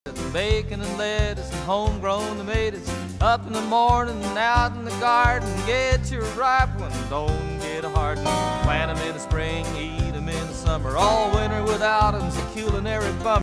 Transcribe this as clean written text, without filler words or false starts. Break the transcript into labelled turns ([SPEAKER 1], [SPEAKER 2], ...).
[SPEAKER 1] Bacon and lettuce and homegrown tomatoes. Up in the morning and out in the garden. Get your ripe one, don't get a hard one. Plant 'em in the spring, eat 'em in the summer. All winter without 'em's a culinary bummer.